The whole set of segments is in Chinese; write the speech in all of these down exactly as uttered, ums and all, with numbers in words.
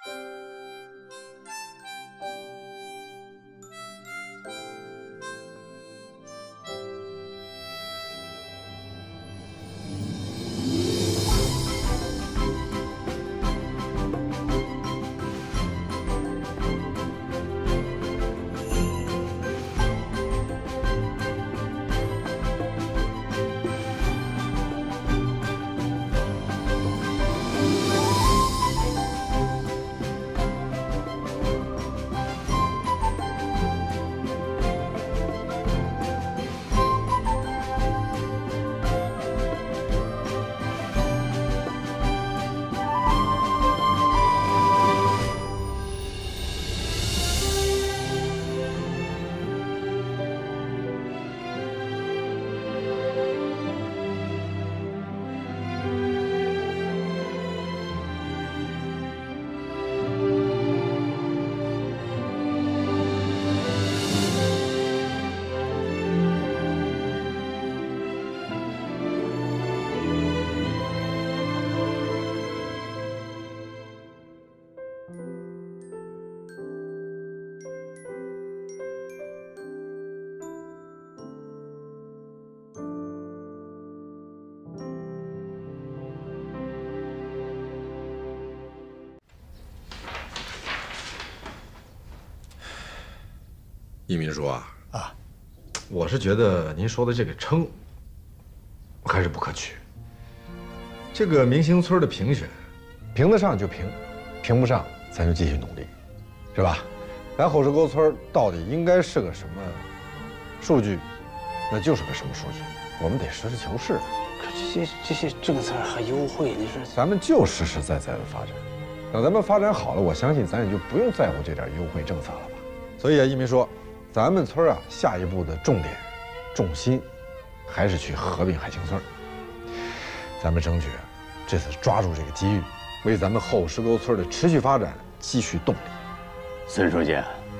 易民叔啊， 啊， 我是觉得您说的这个称还是不可取。这个明星村的评选，评得上就评，评不上咱就继续努力，是吧？咱后石沟村到底应该是个什么数据，那就是个什么数据，我们得实事求是啊。 可这些这些政策和优惠，你说咱们就实实在在的发展，等咱们发展好了，我相信咱也就不用在乎这点优惠政策了吧。所以啊，一民说，咱们村啊，下一步的重点、重心，还是去合并海清村。咱们争取这次抓住这个机遇，为咱们后石沟村的持续发展积蓄动力。 孙书记，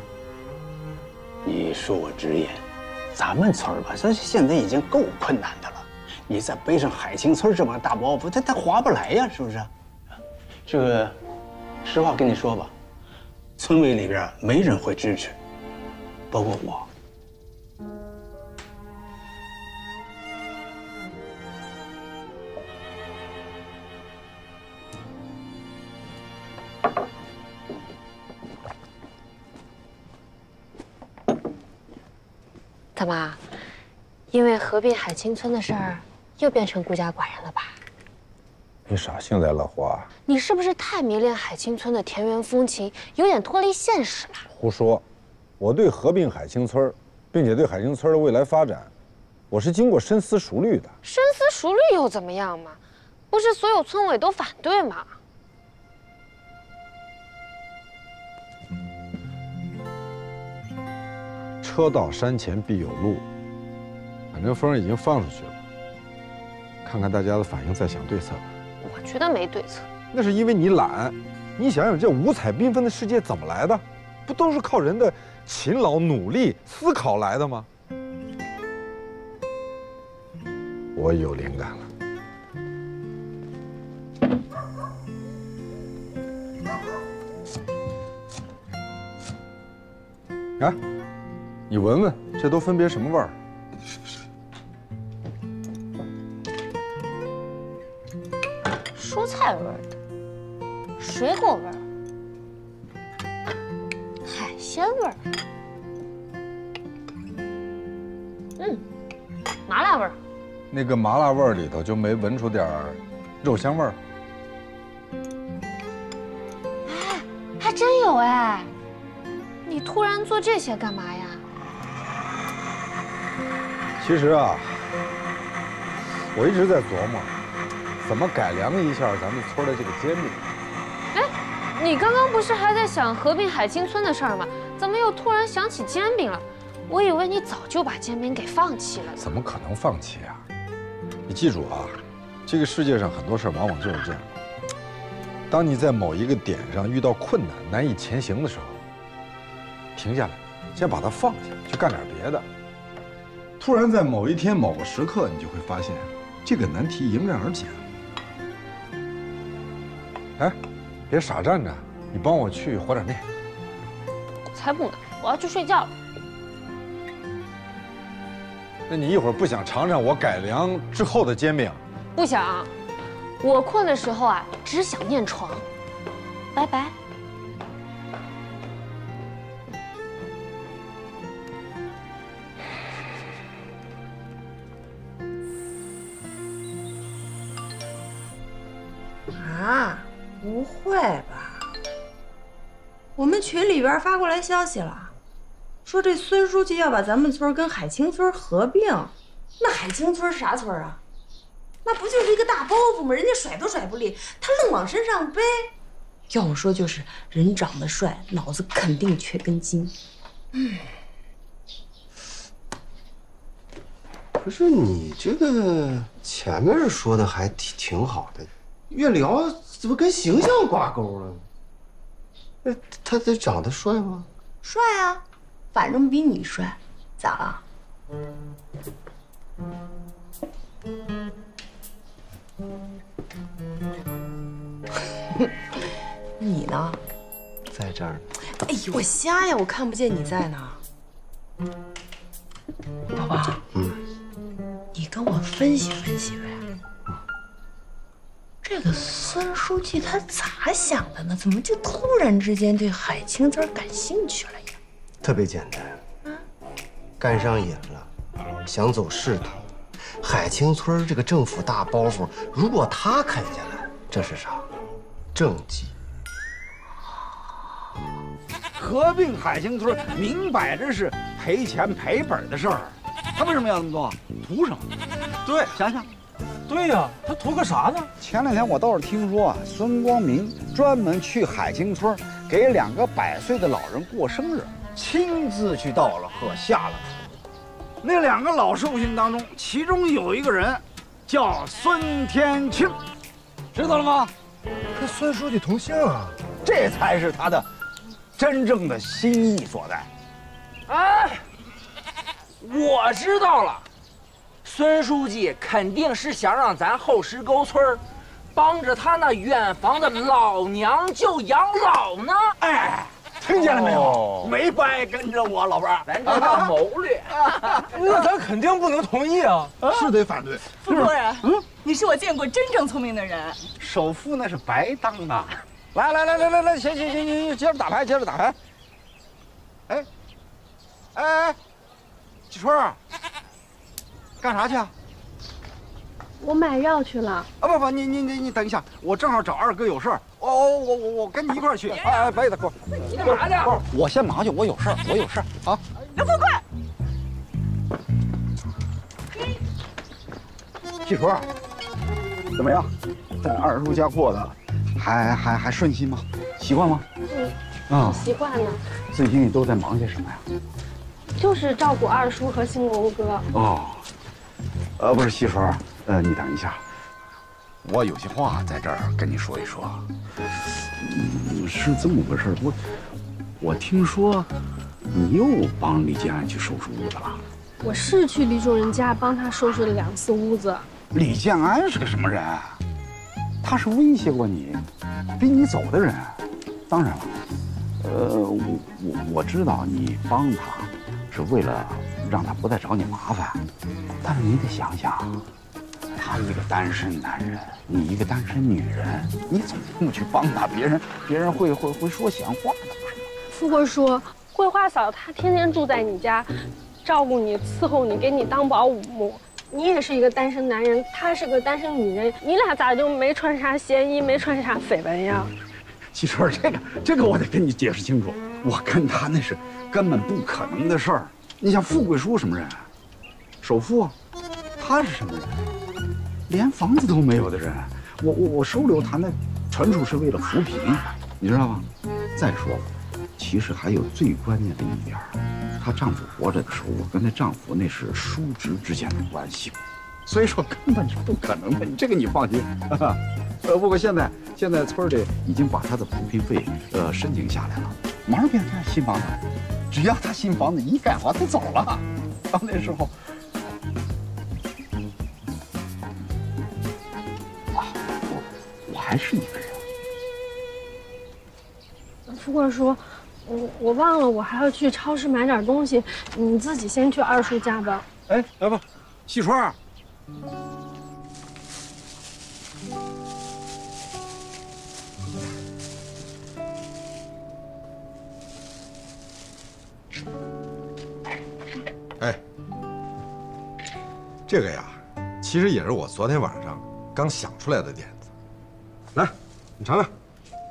你恕我直言，咱们村吧，这现在已经够困难的了，你再背上海清村这么大包袱，它它划不来呀，是不是？这个，实话跟你说吧，村委里边没人会支持，包括我。 大妈，因为合并海清村的事儿，又变成孤家寡人了吧？ 你啥性来了，花？ 你是不是太迷恋海清村的田园风情，有点脱离现实了？ 胡说！我对合并海清村，并且对海清村的未来发展，我是经过深思熟虑的。 深思熟虑又怎么样嘛？不是所有村委都反对吗？ 车到山前必有路，反正风已经放出去了，看看大家的反应，再想对策吧。 我觉得没对策。 那是因为你懒。你想想，这五彩缤纷的世界怎么来的？不都是靠人的勤劳、努力、思考来的吗？我有灵感了。啊，你闻闻，这都分别什么味儿？ 蔬菜味儿的，水果味儿，海鲜味儿，嗯，麻辣味儿。 那个麻辣味儿里头就没闻出点儿肉香味儿？ 哎，还真有哎！你突然做这些干嘛呀？ 其实啊，我一直在琢磨，怎么改良一下咱们村的这个煎饼。 哎，你刚刚不是还在想合并海清村的事儿吗？怎么又突然想起煎饼了？我以为你早就把煎饼给放弃了。 怎么可能放弃啊？你记住啊，这个世界上很多事儿往往就是这样。当你在某一个点上遇到困难、难以前行的时候，停下来，先把它放下，去干点别的。突然在某一天、某个时刻，你就会发现，这个难题迎刃而解了。哎，别傻站着， 你帮我去和点面。 才不呢，我要去睡觉了。 那你一会儿不想尝尝我改良之后的煎饼？ 不想，我困的时候啊，只想念床。拜拜。 啊，不会吧？我们群里边发过来消息了，说这孙书记要把咱们村跟海清村合并。那海清村啥村啊？那不就是一个大包袱吗？人家甩都甩不利，他愣往身上背。要我说，就是人长得帅，脑子肯定缺根筋。嗯。 可是你这个前面说的还挺挺好的，越聊怎么跟形象挂钩了？那他这长得帅吗？ 帅啊，反正比你帅，咋了？你呢？ 在这儿呢。 哎呦，我瞎呀，我看不见你在呢。宝宝，嗯，你跟我分析分析呗。这个孙书记他咋想的呢？怎么就突然之间对海清村感兴趣了呀？ 特别简单，嗯，干上瘾了，想走仕途。海清村这个政府大包袱，如果他啃下来，这是啥？政绩。 合并海清村，明摆着是赔钱赔本的事儿。他为什么要这么做？图什么？ 对， 想想。 对呀，他图个啥呢？ 前两天我倒是听说啊，孙光明专门去海清村给两个百岁的老人过生日，亲自去倒了贺，下了厨。那两个老寿星当中，其中有一个人叫孙天庆，知道了吗？ 跟孙书记同姓啊， 这才是他的真正的心意所在。 哎，我知道了。孙书记肯定是想让咱后石沟村帮着他那远房的老娘舅养老呢。 哎，听见了没有？哦、没白跟着我，老伴儿， 咱这叫谋略。 那咱肯定不能同意啊， 是得反对。 傅夫人，嗯，你是我见过真正聪明的人。 首富那是白当的。来来来来来来，行行行行，接着打牌，接着打牌。哎，哎哎，季春儿。干啥去啊？ 我买药去了。 啊不不，你你你你等一下，我正好找二哥有事儿。哦哦，我我我跟你一块儿去。哎哎，别的给我。 你干嘛去？ 不是，我先忙去，我有事儿，我有事儿啊。 刘富贵。 季春，怎么样？在二叔家过的还还还顺心吗？习惯吗？ 嗯。啊，习惯了。 最近你都在忙些什么呀？ 就是照顾二叔和兴隆哥。 哦，呃，不是西春，呃，你等一下，我有些话在这儿跟你说一说。嗯，是这么回事，我我听说你又帮李建安去收拾屋子了。 我是去李主任家帮他收拾了两次屋子。 李建安是个什么人？他是威胁过你，逼你走的人。当然了，呃，我我我知道你帮他。是为了让他不再找你麻烦，但是你得想想，他一个单身男人，你一个单身女人，你总这么去帮他，别人别人会会会说闲话的，不是吗？ 富贵说，桂花嫂她天天住在你家，照顾你、伺候你，给你当保姆。你也是一个单身男人，她是个单身女人，你俩咋就没穿啥嫌疑，没穿啥绯闻呀？ 其实这个这个我得跟你解释清楚，我跟他那是根本不可能的事儿。你想富贵叔什么人？首富啊，他是什么人？连房子都没有的人。我我我收留他那纯属是为了扶贫，你知道吗？再说了，其实还有最关键的一点，她丈夫活着的时候，我跟她丈夫那是叔侄之间的关系，所以说根本是不可能的。你这个你放心。呃，不过现在现在村里已经把他的扶贫费呃申请下来了，马上给他新房子，只要他新房子一盖好，他走了。到那时候，啊，我我还是一个人。 富贵叔，我我忘了，我还要去超市买点东西，你自己先去二叔家吧。 哎，来吧，细川。 哎，这个呀，其实也是我昨天晚上刚想出来的点子。来，你尝尝。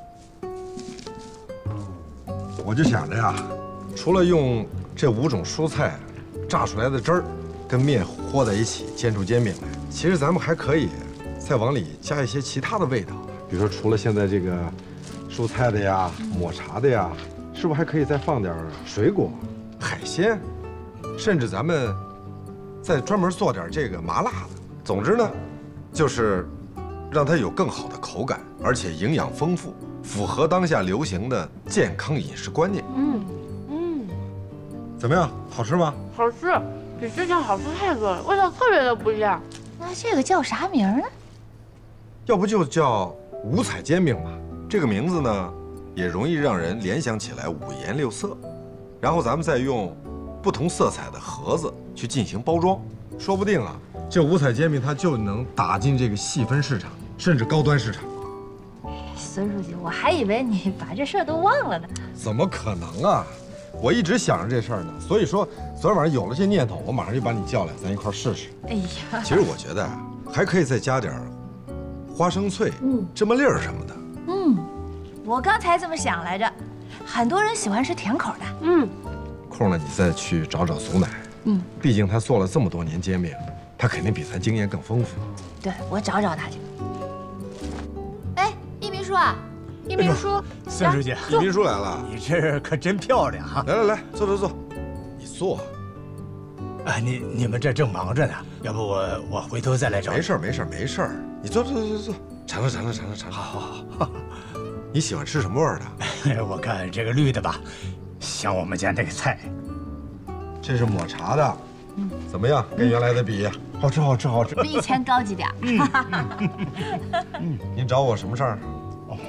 我就想着呀，除了用这五种蔬菜榨出来的汁儿跟面和在一起煎出煎饼来，其实咱们还可以再往里加一些其他的味道，比如说除了现在这个蔬菜的呀、抹茶的呀，是不是还可以再放点水果、海鲜？甚至咱们再专门做点这个麻辣的。总之呢，就是让它有更好的口感，而且营养丰富，符合当下流行的健康饮食观念。 嗯嗯， 怎么样？好吃吗？ 好吃，比之前好吃太多了，味道特别的不一样。 那这个叫啥名呢？ 要不就叫五彩煎饼吧。这个名字呢，也容易让人联想起来五颜六色。然后咱们再用不同色彩的盒子去进行包装，说不定啊，这五彩煎饼它就能打进这个细分市场，甚至高端市场。 孙书记，我还以为你把这事儿都忘了呢。 怎么可能啊！我一直想着这事儿呢，所以说昨天晚上有了这念头，我马上就把你叫来，咱一块儿试试。 哎呀， 其实我觉得啊，还可以再加点花生脆、嗯、芝麻粒儿什么的。 嗯，我刚才这么想来着，很多人喜欢吃甜口的。 嗯。 空了，你再去找找苏奶。嗯，毕竟他做了这么多年煎饼，他肯定比咱经验更丰富。 对，我找找他去。哎，易秘书啊，易秘书， 孙书记， 易秘书来了， 你这可真漂亮啊！ 来来来，坐坐坐，你坐。 啊，你你们这正忙着呢，要不我我回头再来找你。 没事没事没事，你坐坐坐坐坐，尝尝尝尝尝尝尝。 好好好。 你喜欢吃什么味儿的？ 我看这个绿的吧。像我们家那个菜， 这是抹茶的，嗯，怎么样？跟原来的比，好吃，好吃，好吃， 比以前高级点。 嗯，嗯，您找我什么事儿？哦，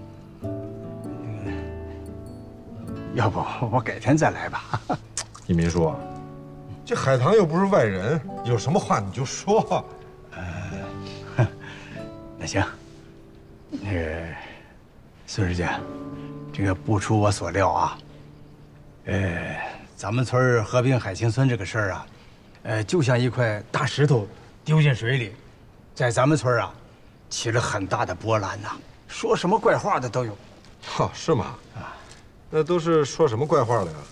要不我改天再来吧。 易秘书，这海棠又不是外人，有什么话你就说。 呃，那行，那个孙书记，这个不出我所料啊。呃，咱们村合并海清村这个事儿啊，呃，就像一块大石头丢进水里，在咱们村啊，起了很大的波澜呐。说什么怪话的都有。 哦，是吗？啊，那都是说什么怪话的呀？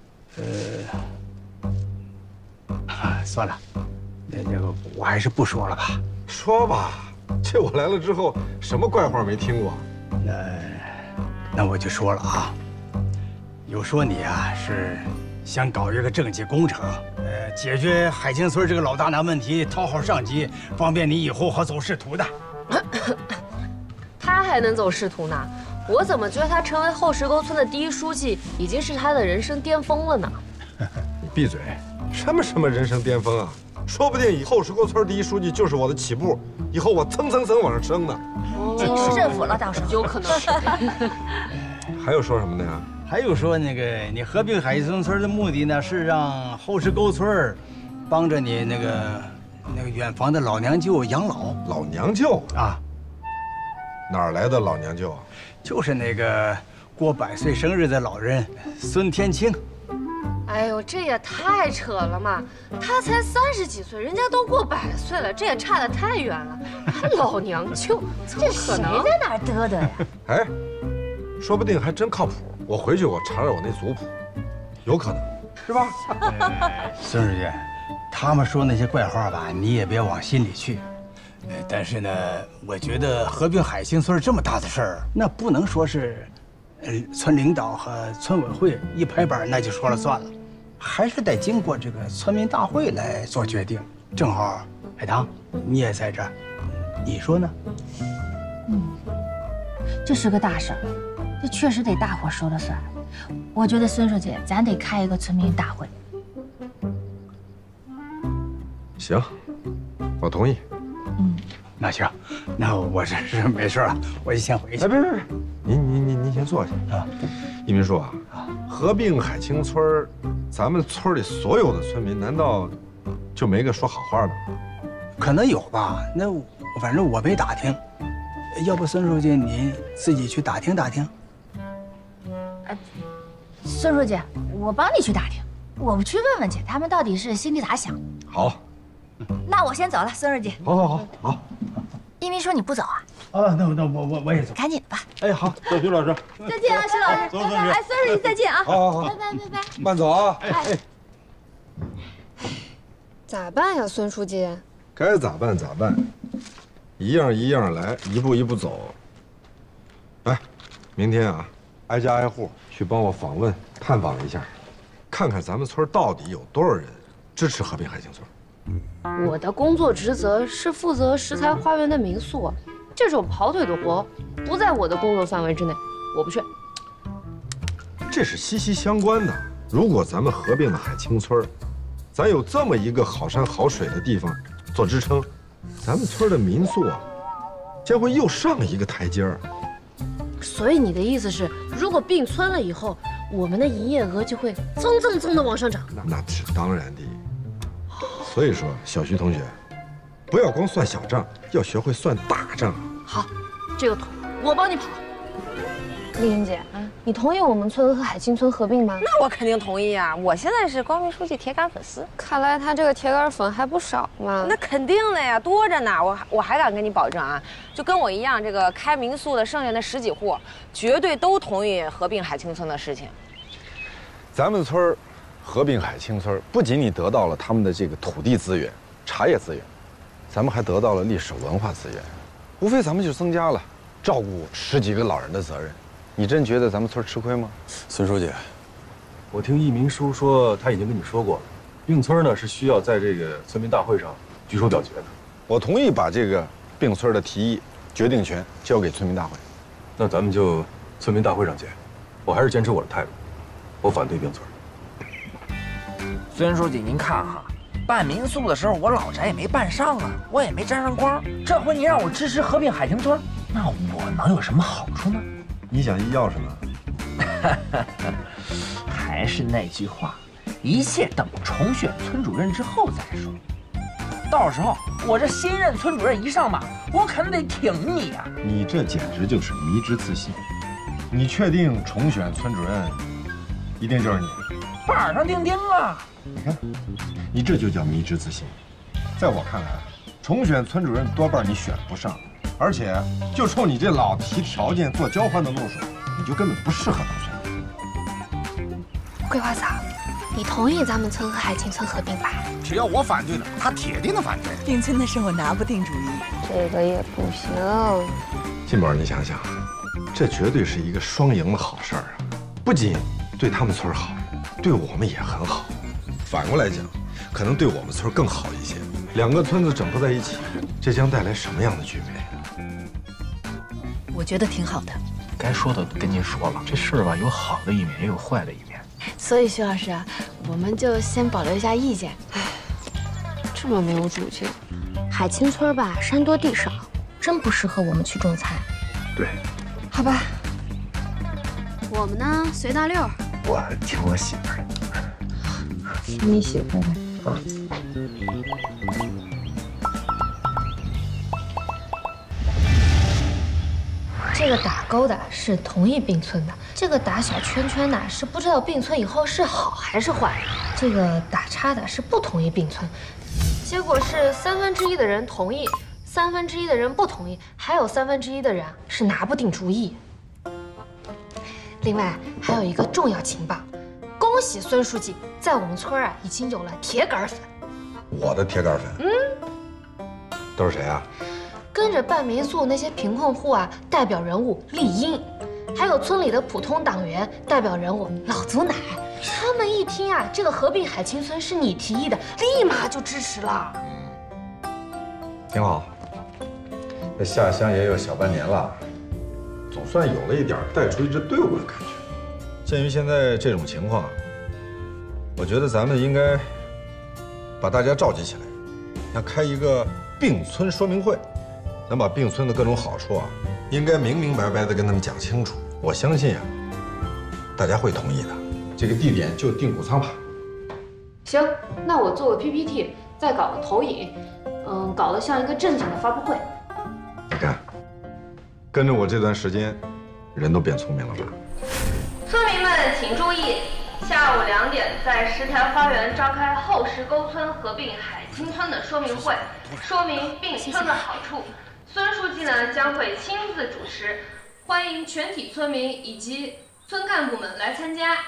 呃，算了，那那个我还是不说了吧。 说吧，这我来了之后，什么怪话没听过？ 那那我就说了啊。有说你啊是想搞一个政绩工程，呃，解决海清村这个老大难问题，讨好上级，方便你以后好走仕途的。 他还能走仕途呢？我怎么觉得他成为后石沟村的第一书记，已经是他的人生巅峰了呢？ 你闭嘴！什么什么人生巅峰啊？说不定以后石沟村第一书记就是我的起步，以后我蹭蹭蹭往上升呢。 进市政府了，到时候有可能。 还有说什么的呀？ 还有说那个你合并海清村的目的呢，是让后石沟村帮着你那个那个远房的老娘舅养老。 老娘舅啊？ 哪儿来的老娘舅啊？ 就是那个过百岁生日的老人孙天清。 哎呦，这也太扯了嘛！他才三十几岁，人家都过百岁了，这也差得太远了。老娘舅，怎么可能？ 谁在哪儿嘚嘚呀？ 哎。说不定还真靠谱，我回去我查查我那族谱，有可能，是吧？ 呃、孙书记，他们说那些怪话吧，你也别往心里去。呃，但是呢，我觉得合并海清村这么大的事儿，那不能说是，呃，村领导和村委会一拍板那就说了算了，还是得经过这个村民大会来做决定。正好，海棠，你也在这儿，你说呢？ 嗯，这是个大事儿。这确实得大伙说了算。我觉得孙书记，咱得开一个村民大会。 行，我同意。 嗯，那行，那我这是没事了，我就先回去。 哎，别别别， 您您您您先坐下啊。一民叔啊，合并海清村，咱们村里所有的村民难道就没个说好话的吗？ 可能有吧，那反正我没打听。要不孙书记你自己去打听打听。 孙书记，我帮你去打听，我们去问问去，他们到底是心里咋想。 好， 那我先走了，孙书记。 好，好，好，好。 一鸣说你不走啊？ 啊，那那我我我也走。 赶紧吧。 哎，好，走，徐老师。 再见啊，徐老师。 走，孙书记。 哎，孙书记再见啊。 好，好，好。 拜拜，拜拜。 慢走啊。 哎哎。 咋办呀，孙书记？ 该咋办咋办，一样一样来，一步一步走。哎，明天啊，挨家挨户去帮我访问探访一下，看看咱们村到底有多少人支持合并海清村。 我的工作职责是负责石材花园的民宿，这种跑腿的活不在我的工作范围之内，我不去。 这是息息相关的。如果咱们合并了海清村，咱有这么一个好山好水的地方做支撑，咱们村的民宿啊，将会又上一个台阶儿。 所以你的意思是，如果并村了以后，我们的营业额就会蹭蹭蹭的往上涨？ 那是当然的。所以说，小徐同学，不要光算小账，要学会算大账。 好，这个腿我帮你跑。丽英姐，嗯，你同意我们村和海清村合并吗？ 那我肯定同意啊！我现在是光明书记铁杆粉丝。 看来他这个铁杆粉还不少嘛。 那肯定的呀，多着呢。我我还敢跟你保证啊，就跟我一样，这个开民宿的剩下那十几户，绝对都同意合并海清村的事情。 咱们村合并海清村，不仅你得到了他们的这个土地资源、茶叶资源，咱们还得到了历史文化资源，无非咱们就增加了照顾十几个老人的责任。你真觉得咱们村吃亏吗？ 孙书记，我听一鸣叔说，他已经跟你说过了，并村呢是需要在这个村民大会上举手表决的。 我同意把这个并村的提议、决定权交给村民大会。 那咱们就村民大会上见。我还是坚持我的态度，我反对并村。 孙书记，您看哈，办民宿的时候我老宅也没办上啊，我也没沾上光。这回你让我支持合并海清村，那我能有什么好处呢？ 你想要什么？ 还是那句话，一切等重选村主任之后再说。到时候我这新任村主任一上马，我肯定得挺你呀、啊！ 你这简直就是迷之自信。你确定重选村主任一定就是你？ 板上钉钉啊！ 你看，你这就叫迷之自信。在我看来，重选村主任多半你选不上。而且，就冲你这老提条件做交换的路数，你就根本不适合当村长。 桂花嫂，你同意咱们村和海清村合并吧？ 只要我反对了，他铁定的反对。 并村的事我拿不定主意， 这个也不行。 金宝，你想想，这绝对是一个双赢的好事儿啊！不仅对他们村好，对我们也很好。反过来讲，可能对我们村更好一些。两个村子整合在一起，这将带来什么样的局面？ 我觉得挺好的。 该说的跟您说了，这事儿吧，有好的一面，也有坏的一面。 所以徐老师，我们就先保留一下意见。唉，这么没有主见。海清村吧，山多地少，真不适合我们去种菜。 对， 好吧。我们呢，随大溜。 我听我媳妇儿的。 听你媳妇儿的。这个打勾的是同意并村的，这个打小圈圈的是不知道并村以后是好还是坏，这个打叉的是不同意并村。结果是三分之一的人同意，三分之一的人不同意，还有三分之一的人是拿不定主意。另外还有一个重要情报，恭喜孙书记在我们村啊已经有了铁杆粉。 我的铁杆粉？嗯，都是谁啊？ 跟着办民宿那些贫困户啊，代表人物丽英，还有村里的普通党员代表人物老祖奶，他们一听啊，这个合并海清村是你提议的，立马就支持了。 挺好。这下乡也有小半年了，总算有了一点带出一支队伍的感觉。鉴于现在这种情况，我觉得咱们应该把大家召集起来，要开一个并村说明会。咱把并村的各种好处啊，应该明明白白的跟他们讲清楚。 我相信啊，大家会同意的。这个地点就定谷仓吧。 行，那我做个 P P T， 再搞个投影，嗯，搞得像一个正经的发布会。 你看，跟着我这段时间，人都变聪明了吧？ 村民们请注意，下午两点在石台花园召开后石沟村合并海清村的说明会，说明并村的好处。孙书记呢将会亲自主持，欢迎全体村民以及村干部们来参加。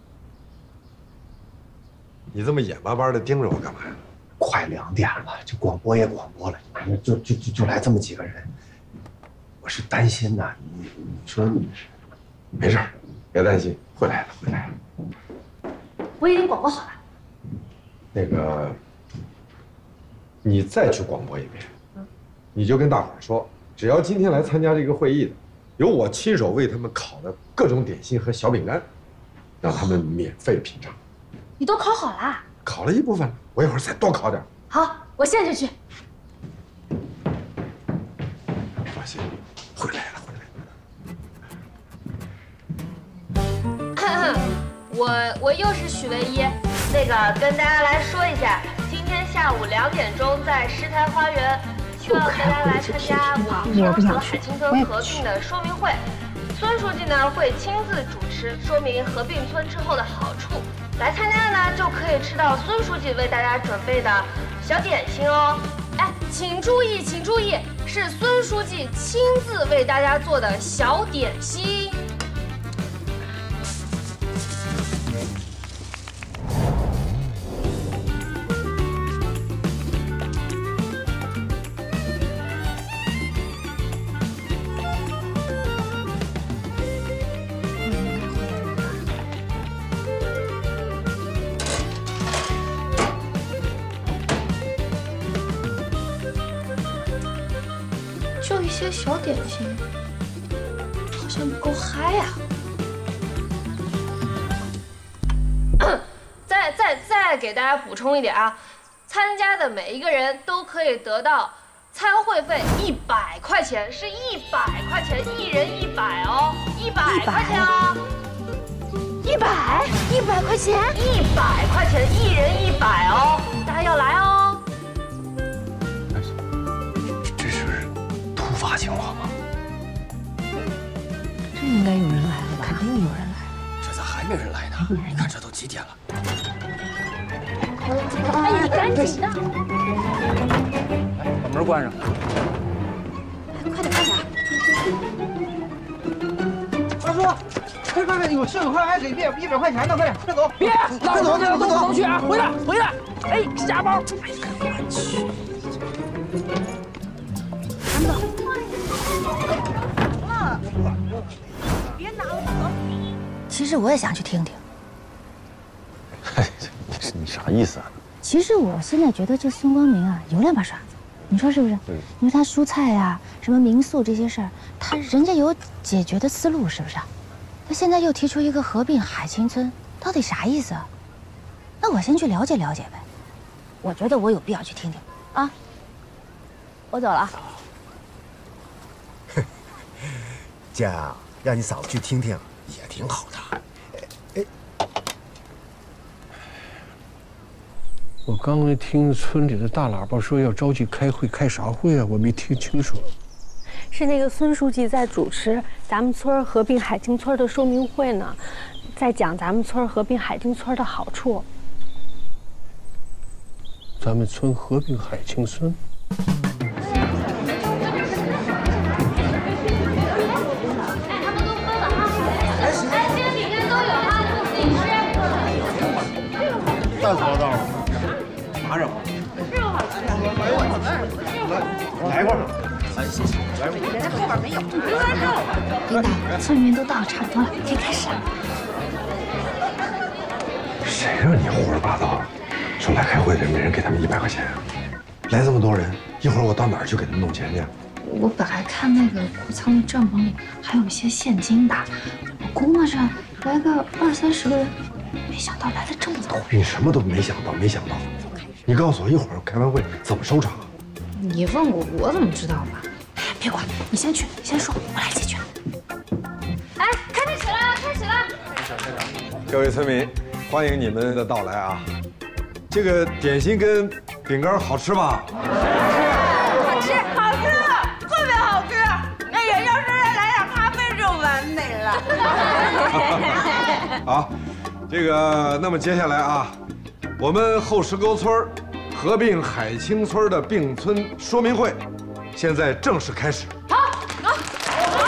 你这么眼巴巴的盯着我干嘛呀？ 快两点了，这广播也广播了，就就就就来这么几个人，我是担心呐。你你说， 没事，别担心，会来的，会来的。 我已经广播好了。 那个，你再去广播一遍，你就跟大伙儿说，只要今天来参加这个会议的，由我亲手为他们烤的各种点心和小饼干，让他们免费品尝。 你都烤好了？ 烤了一部分了，我一会儿再多烤点。 好，我现在就去。 放心，会来的，会来的。我我又是许唯一，那个跟大家来说一下，今天下午两点钟在石台花园，希望大家来参加我们村和海清村合并的说明会。孙书记呢会亲自主持，说明合并村之后的好处。来参加的呢就可以吃到孙书记为大家准备的小点心哦。哎，请注意，请注意，是孙书记亲自为大家做的小点心。就一些小点心，好像不够嗨呀、啊！再再再给大家补充一点啊，参加的每一个人都可以得到参会费一百块钱，是一百块钱，一人一百哦，一百块钱哦，一百一百块钱，一百块钱，一人一百哦，大家要来哦。 突发情况吗？ 这应该有人来了吧？肯定有人来了。 这咋还没人来呢？你看这都几点了？ 哎呀，赶紧的！ 来，把门关上。 快点，快点！ 二叔，快快快！有这个快还给一一百块钱呢，快点，快走！ 别，老子这动不能去啊！回来，回来！哎，瞎包！ 哎呀，我去！ 别拿了！ 其实我也想去听听。 哎，你你啥意思啊？ 其实我现在觉得这孙光明啊有两把刷子，你说是不是？嗯。你说他蔬菜呀、什么民宿这些事儿，他人家有解决的思路，是不是？他现在又提出一个合并海清村，到底啥意思啊？那我先去了解了解呗。我觉得我有必要去听听啊。我走了。 家让你嫂子去听听也挺好的。哎， 我刚才听村里的大喇叭说要着急开会，开啥会啊？我没听清楚。 是那个孙书记在主持咱们村合并海清村的说明会呢，在讲咱们村合并海清村的好处。 咱们村合并海清村。 乱糟糟，拿着。来一块儿。来，谢谢。来一块儿。人家后边没有。 领导，村里面都到了，差不多了，可以开始了。 谁让你胡说八道？说来开会的人没人给他们一百块钱啊？来这么多人，一会儿我到哪儿去给他们弄钱去？ 我本来看那个谷仓的账本里还有一些现金的，我估摸着来个二三十个人。没想到来了这么多人， 你什么都没想到，没想到。你告诉我一会儿开完会怎么收场？ 你问我，我怎么知道吧？别管，你先去，你先说，我来解决。哎， 各位村民，欢迎你们的到来啊！这个点心跟饼干好吃吧？ 好吃，好吃，特别好吃。哎呀，要是再来点咖啡就完美了。 好，这个那么接下来啊，我们后石沟村合并海清村的并村说明会，现在正式开始。 好，好，好。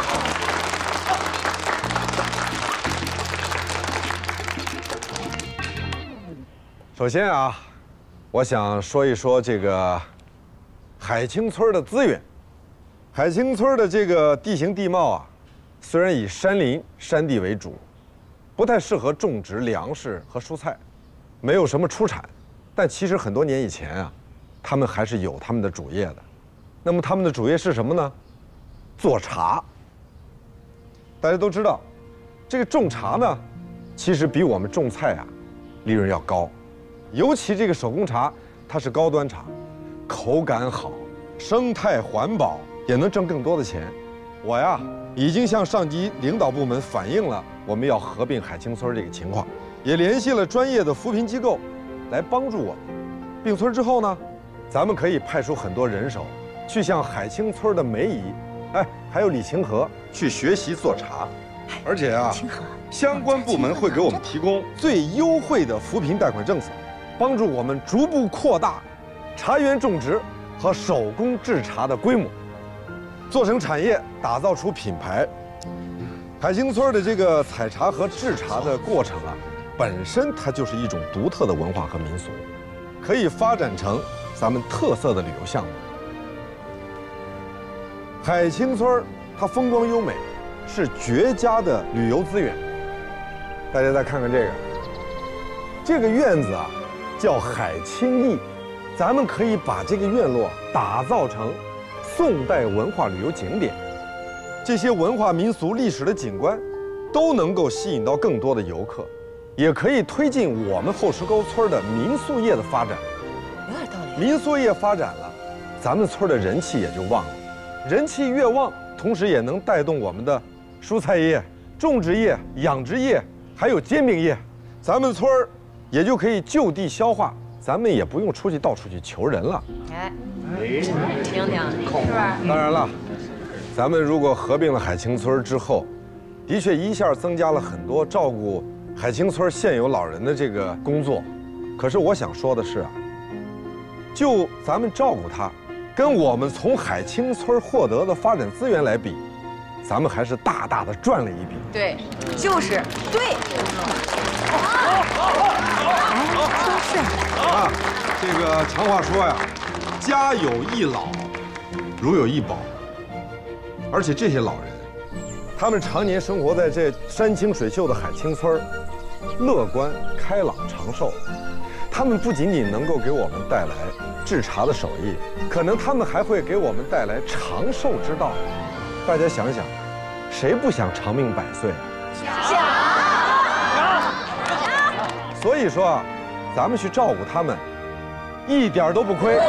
首先啊，我想说一说这个海清村的资源。海清村的这个地形地貌啊，虽然以山林山地为主，不太适合种植粮食和蔬菜，没有什么出产，但其实很多年以前啊，他们还是有他们的主业的。那么他们的主业是什么呢？做茶。大家都知道，这个种茶呢，其实比我们种菜啊，利润要高。尤其这个手工茶，它是高端茶，口感好，生态环保，也能挣更多的钱。我呀，已经向上级领导部门反映了我们要合并海清村这个情况，也联系了专业的扶贫机构来帮助我们。并村之后呢，咱们可以派出很多人手去向海清村的梅姨，哎，还有李清河去学习做茶，而且啊，相关部门会给我们提供最优惠的扶贫贷款政策，帮助我们逐步扩大茶园种植和手工制茶的规模，做成产业，打造出品牌。海清村的这个采茶和制茶的过程啊，本身它就是一种独特的文化和民俗，可以发展成咱们特色的旅游项目。海清村它风光优美，是绝佳的旅游资源。大家再看看这个，这个院子啊，叫海清驿，咱们可以把这个院落打造成宋代文化旅游景点，这些文化民俗历史的景观都能够吸引到更多的游客，也可以推进我们后石沟村的民宿业的发展。 有点道理。 民宿业发展了，咱们村的人气也就旺了，人气越旺，同时也能带动我们的蔬菜业、种植业、养殖业，还有煎饼业，咱们村儿也就可以就地消化，咱们也不用出去到处去求人了。 哎，听听，是不是？ 当然了，咱们如果合并了海清村之后，的确一下增加了很多照顾海清村现有老人的这个工作。可是我想说的是啊，就咱们照顾他，跟我们从海清村获得的发展资源来比，咱们还是大大的赚了一笔。 对，就是对。 就是啊，这个常话说呀，家有一老，如有一宝。而且这些老人，他们常年生活在这山清水秀的海清村，乐观开朗长寿。他们不仅仅能够给我们带来制茶的手艺，可能他们还会给我们带来长寿之道。大家想想，谁不想长命百岁？ 想。 所以说啊，咱们去照顾他们，一点都不亏。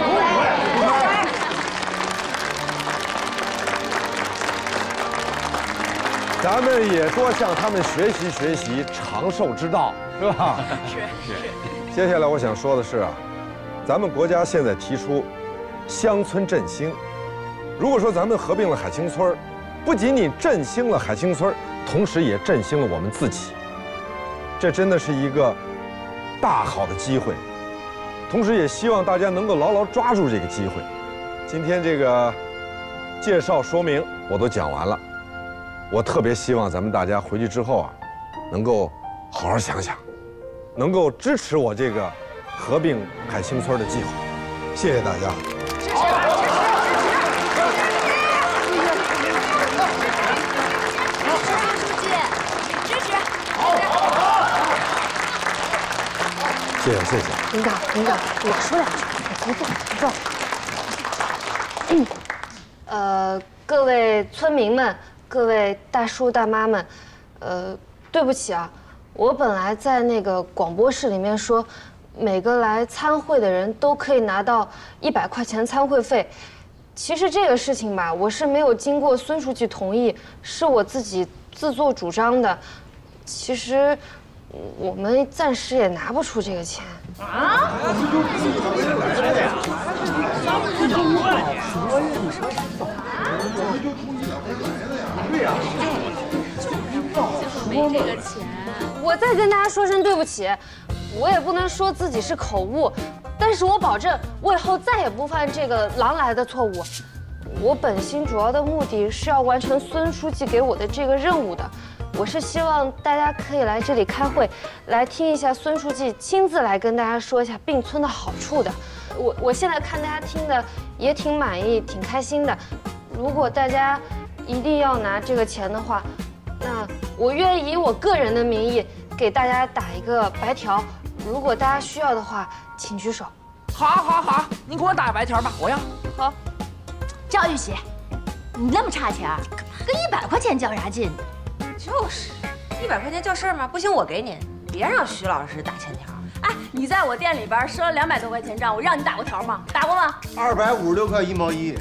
咱们也多向他们学习学习长寿之道，是吧？ 是是。 接下来我想说的是啊，咱们国家现在提出乡村振兴，如果说咱们合并了海清村，不仅仅振兴了海清村，同时也振兴了我们自己，这真的是一个大好的机会。同时也希望大家能够牢牢抓住这个机会。今天这个介绍说明我都讲完了，我特别希望咱们大家回去之后啊，能够好好想想，能够支持我这个合并海清村的计划。谢谢大家。 支持，支持，支持，支持， 谢谢谢谢。 领导领导，我说两句，不坐不坐。 嗯，呃，各位村民们，各位大叔大妈们，呃，对不起啊，我本来在那个广播室里面说，每个来参会的人都可以拿到一百块钱参会费。其实这个事情吧，我是没有经过孙书记同意，是我自己自作主张的。其实我们暂时也拿不出这个钱。 啊？ 对呀。 没这个钱。我再跟大家说声对不起，我也不能说自己是口误，但是我保证，我以后再也不犯这个狼来的错误。我本心主要的目的是要完成孙书记给我的这个任务的。我是希望大家可以来这里开会，来听一下孙书记亲自来跟大家说一下并村的好处的。我我现在看大家听的也挺满意，挺开心的。如果大家一定要拿这个钱的话，那我愿意以我个人的名义给大家打一个白条。如果大家需要的话，请举手。 好，好，好，你给我打白条吧，我要。 好。 赵玉玺，你那么差钱，跟一百块钱较啥劲？ 就是，一百块钱叫事儿吗？不行，我给你，别让徐老师打欠条。哎，你在我店里边赊了两百多块钱账，我让你打过条吗？打过吗？ 二百五十六块一毛一。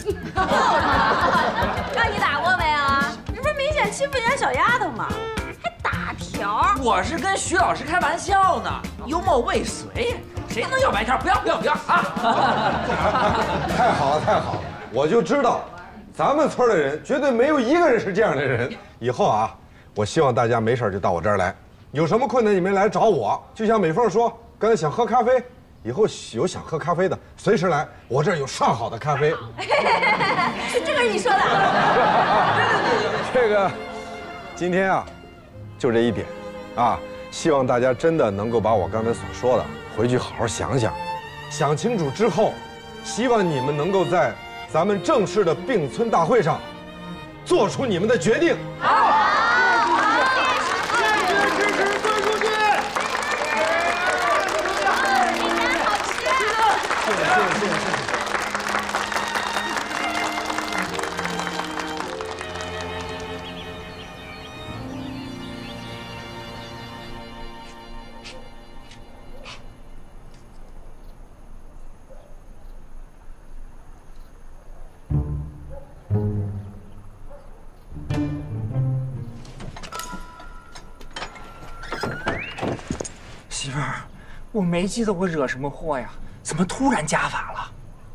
让你打过没啊？这不是明显欺负人家小丫头吗？还打条？ 我是跟徐老师开玩笑呢，幽默未遂，谁能要白条？不要，不要，不要啊！ 太好了，太好了，我就知道，咱们村的人绝对没有一个人是这样的人。以后啊。我希望大家没事就到我这儿来，有什么困难你们来找我。就像美凤说，刚才想喝咖啡，以后有想喝咖啡的随时来，我这儿有上好的咖啡。 这个是你说的。 这个，今天啊，就这一点，啊，希望大家真的能够把我刚才所说的回去好好想想，想清楚之后，希望你们能够在咱们正式的并村大会上做出你们的决定。好。 媳妇儿，我没记得我惹什么祸呀，怎么突然家法了？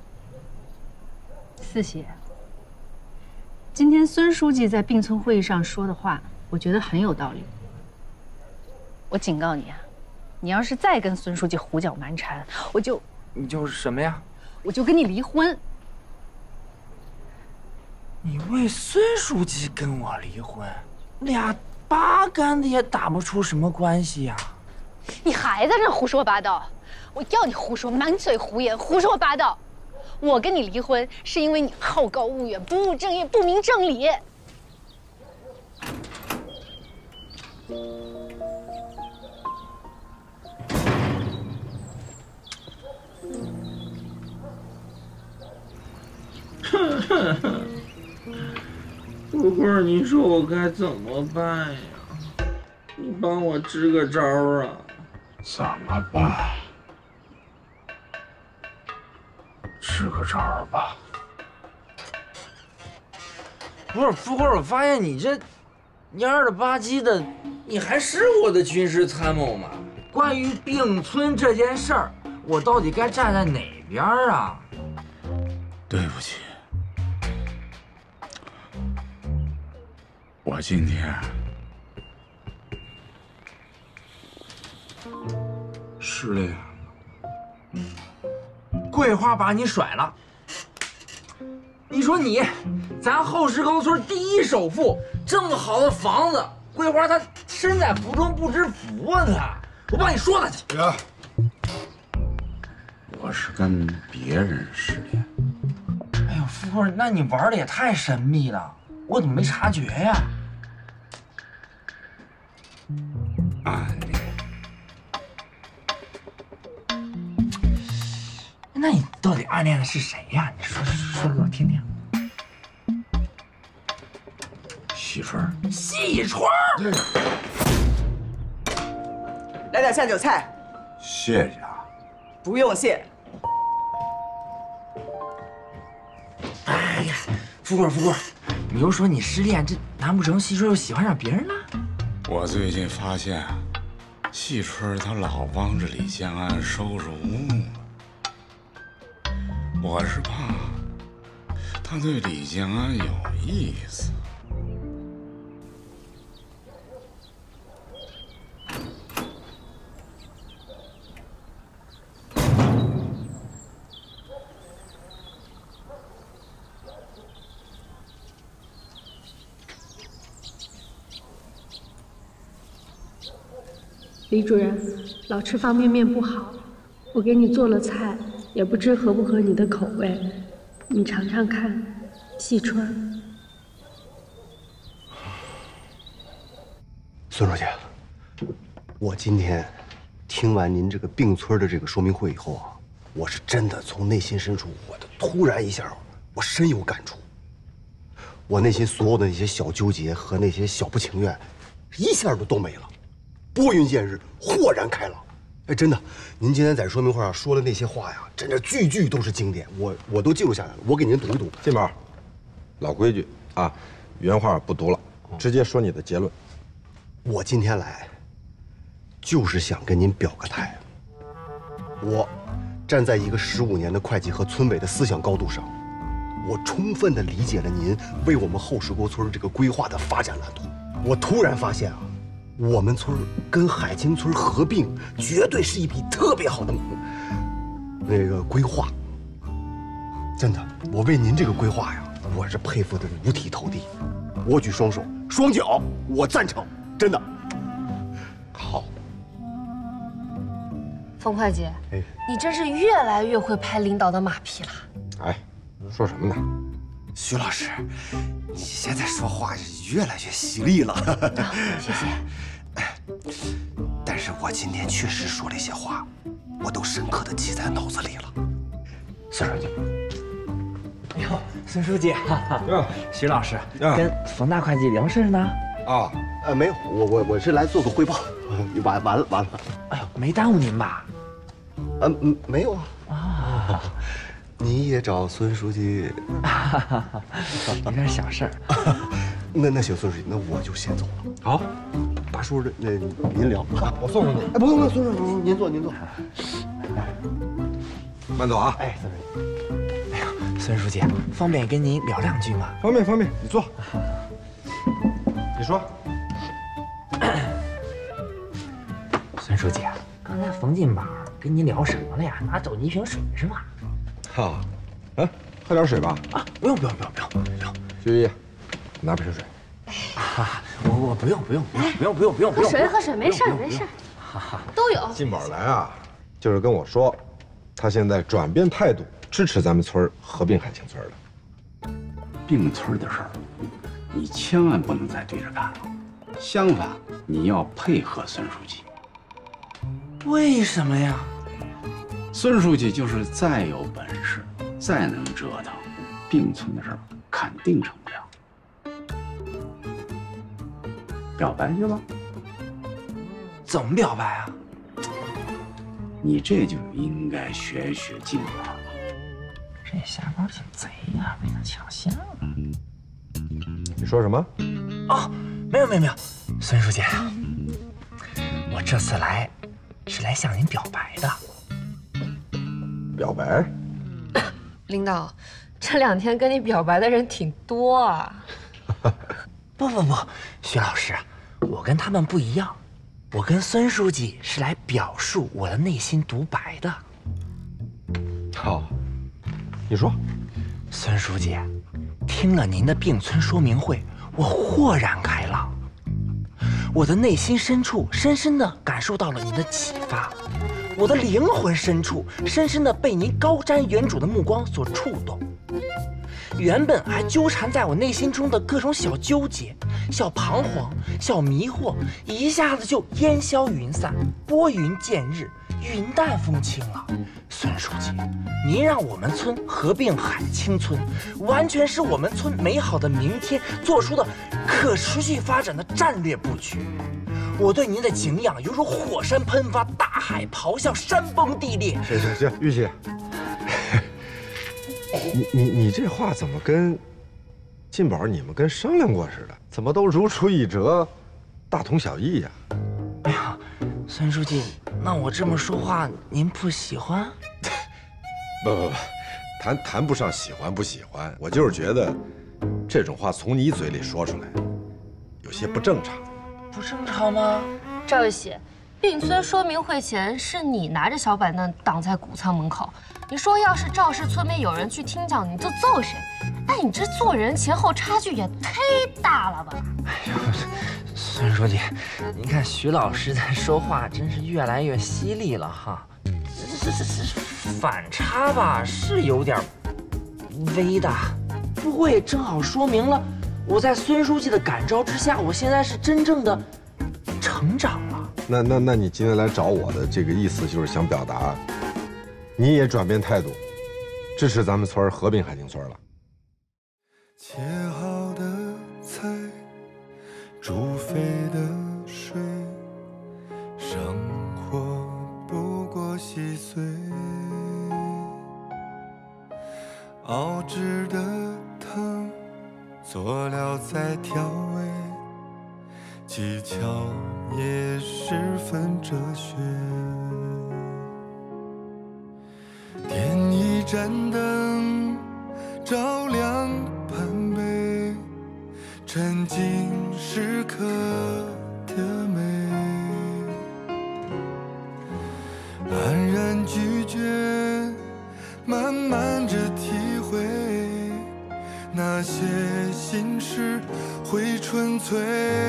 四喜，今天孙书记在并村会议上说的话，我觉得很有道理。我警告你啊，你要是再跟孙书记胡搅蛮缠，我就…… 你就是什么呀？ 我就跟你离婚。 你为孙书记跟我离婚，俩八竿子也打不出什么关系呀。 你还在这胡说八道！我要你胡说，满嘴胡言，胡说八道！我跟你离婚是因为你好高骛远，不务正业，不明正理。 哼哼哼！不过你说我该怎么办呀？你帮我支个招啊！ 怎么办？支个招吧。 不是富贵，我发现你这蔫了吧唧的，你还是我的军事参谋吗？关于并村这件事儿，我到底该站在哪边啊？ 对不起，我今天失恋了。桂花把你甩了。你说你，咱后石沟村第一首富，这么好的房子，桂花她身在福中不知福啊！她，我帮你说她去。 哥，我是跟别人失恋。 哎呦，富贵，那你玩的也太神秘了，我怎么没察觉呀？ 暗恋。 那你到底暗恋的是谁呀？你说说说给我听听。 喜春。 喜春。 对。 来点下酒菜。 谢谢啊。 不用谢。 哎呀，富贵富贵，你又说你失恋，这难不成喜春又喜欢上别人了？ 我最近发现， 细春他老帮着李建安收拾屋，我是怕他对李建安有意思。 李主任，老吃方便面不好，我给你做了菜，也不知合不合你的口味，你尝尝看。细川， 孙书记，我今天听完您这个并村的这个说明会以后啊，我是真的从内心深处，我的突然一下，我深有感触。我内心所有的那些小纠结和那些小不情愿，一下都都没了。拨云见日，豁然开朗。哎，真的，您今天在说明会上说的那些话呀，真的句句都是经典，我我都记录下来了。我给您读一读。 金宝，老规矩啊，原话不读了，直接说你的结论。 我今天来，就是想跟您表个态。我站在一个十五年的会计和村委的思想高度上，我充分的理解了您为我们后石沟村这个规划的发展蓝图。我突然发现啊。我们村跟海清村合并，绝对是一笔特别好的那个规划。真的，我为您这个规划呀，我是佩服的五体投地。我举双手双脚，我赞成，真的。好， 冯会计，哎，你真是越来越会拍领导的马屁了。 哎，说什么呢？ 徐老师，你现在说话越来越犀利了。 哦、谢谢。 但是我今天确实说了一些话，我都深刻的记在脑子里了。孙书记， 哎呦，孙书记，徐老师跟冯大会计聊事呢。 啊，呃，没有，我我我是来做个汇报。完完了完了。 哎呦，没耽误您吧？ 嗯嗯，没有啊。啊。你也找孙书记？ 有点小事儿。 那那行，孙书记，那我就先走了。 好， 大叔，这那您聊， 我送送你。 哎，不用不用，孙书记，您您坐您坐。 慢走啊！ 哎，孙书记。哎呀，孙书记，方便跟您聊两句吗？ 方便方便，你坐。你说。 孙书记，刚才冯金宝跟您聊什么了呀？拿走您一瓶水是吗？ 好，嗯，喝点水吧。 啊，不用不用不用不用不用。 徐姨，拿瓶水。 啊，我我不用不用不用不用不用不用不用。 喝水喝水，没事没事，都有。 金宝来啊，就是跟我说，他现在转变态度，支持咱们村合并海清村了。 并村的事儿，你千万不能再对着干了，相反，你要配合孙书记。 为什么呀？ 孙书记就是再有本事，再能折腾，并村的事儿肯定成不了。表白去吧。 怎么表白啊？ 你这就应该学学金宝了。 这下班挺贼呀，被他抢先了。 你说什么？ 哦，没有没有没有，孙书记，我这次来是来向您表白的。 表白？ 领导，这两天跟你表白的人挺多啊。 不不不，徐老师，我跟他们不一样，我跟孙书记是来表述我的内心独白的。 好，你说。 孙书记，听了您的并村说明会，我豁然开朗，我的内心深处深深地感受到了您的启发，我的灵魂深处深深地被您高瞻远瞩的目光所触动。原本还纠缠在我内心中的各种小纠结、小彷徨、小迷惑，一下子就烟消云散，拨云见日，云淡风轻了。孙书记，您让我们村合并海清村，完全是我们村美好的明天做出的可持续发展的战略布局。我对您的敬仰犹如火山喷发，大海咆哮，山崩地裂。 行行行，玉姐。你你你这话怎么跟金宝你们跟商量过似的？怎么都如出一辙，大同小异呀？ 哎呀，孙孙书记，那我这么说话您不喜欢？ 不不不，谈谈不上喜欢不喜欢，我就是觉得这种话从你嘴里说出来，有些不正常。 不正常吗？ 赵玉喜，并村说明会前是你拿着小板凳挡在谷仓门口，你说要是赵氏村民有人去听讲，你就揍谁。哎，你这做人前后差距也忒大了吧？ 哎呦，孙书记，您看徐老师在说话真是越来越犀利了哈。这这这这反差吧是有点微大，不过也正好说明了我在孙书记的感召之下，我现在是真正的成长了。 那那那你今天来找我的这个意思，就是想表达，你也转变态度，支持咱们村合并海清村了。 切好的菜，煮沸的水，生活不过细碎，熬制的汤，佐料在调味，技巧也十分哲学。点一盏灯，照亮盘杯，沉浸时刻的美，安然拒绝，慢慢着体会，那些心事会纯粹。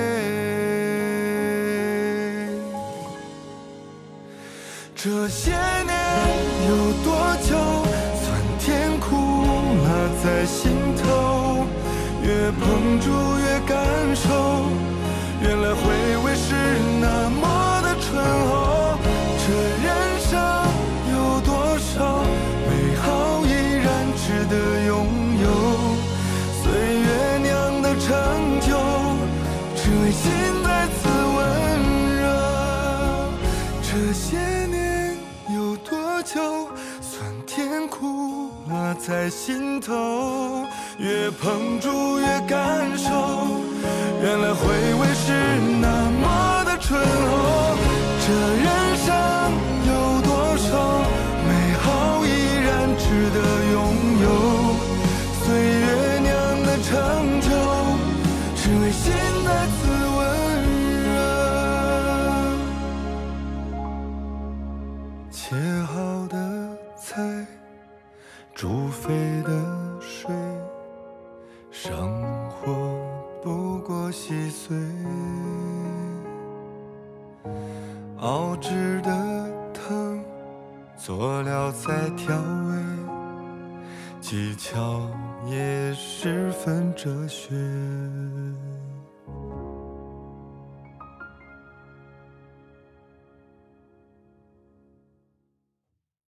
这些年有多久，酸甜苦辣在心头，越碰触越感受，原来回味是那么的醇厚。这人生有多少美好依然值得拥有，岁月酿的成就，只为心再次温热。这些年有多久，酸甜苦辣在心头，越碰触越感受，原来回味是那么的醇厚。这人生有多少美好依然值得拥有，岁月酿的成就，只为心再次温热。切好的菜，煮沸的水，生活不过细碎，熬制的汤，佐料在调味，技巧也十分哲学。